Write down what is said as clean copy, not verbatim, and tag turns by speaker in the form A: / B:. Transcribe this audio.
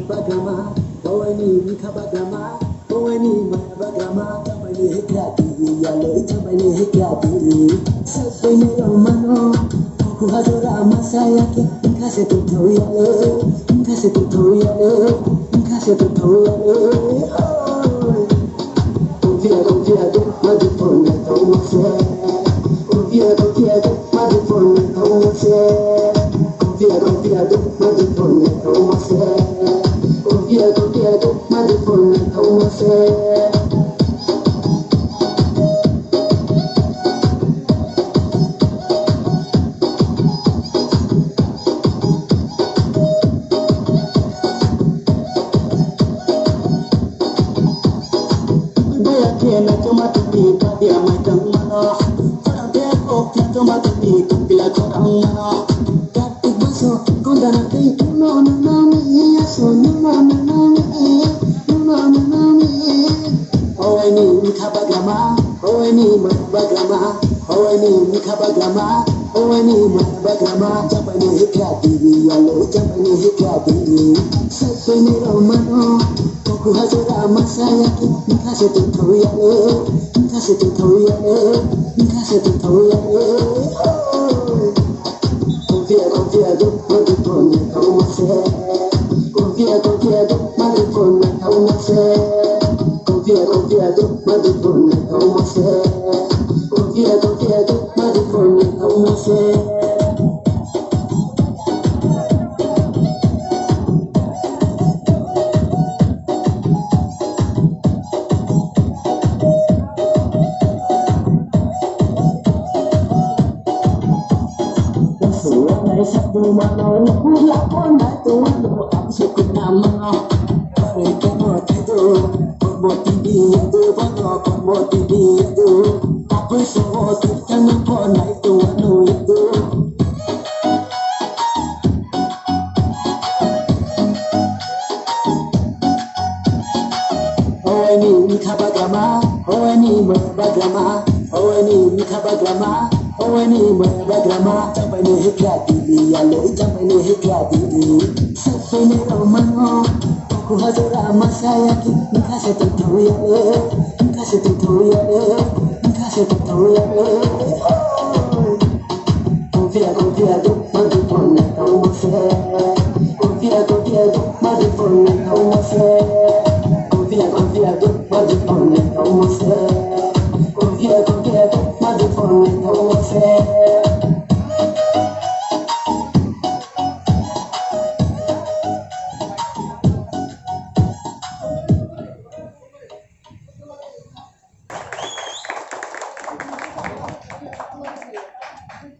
A: bagama, Hawani Mikabagama, Hawani Bagama, Tamani Hikati, Yale, Tamani Hikati, Sapene Romano, Kuhadora Masayaki, Caseto Toyale, Caseto Toyale, Caseto Toyale, Confiado, Madifone, Tomase, Confiado, Madifone, Tomase. Confiado, Madifone, Tomase. Confiado, Madifone, Tomase. Tiene tomatini, padia mai tamana. Orang teko tomatini, kupila korang mana. Katik baso, kondana kei no no no me, so no no no no me, no no no me. Hawani Mikabagama, Hawani Bagama, Hawani Mikabagama, Hawani Bagama. Japani hikati, yalo Japani hikati. Sapene Romano. Kuhadora Masayaki, Caseto Toyale, Caseto Toyale, Caseto Toyale. Confiado, Madifone, Tomase. Confiado, Madifone, Tomase. Confiado, Madifone, Tomase. Confiado, Madifone, Tomase. Satu malam pulang pun tu aku suka nama mereka itu bermotivasi itu bermotivasi itu apa semua kita pun itu anu itu Hawani Mikabagama, Hawani Bagama, Hawani Mikabagama. Hawani Bagama, Japani hikati, yalo Japani hikati. Sapene Romano, Kuhadora Masayaki, Caseto Toyale, Caseto Toyale, Caseto Toyale. Confiado, Madifone, Tomase. Confiado, Madifone, Tomase. Confiado, Madifone, Tomase. Confiado, Madifone, Tomase.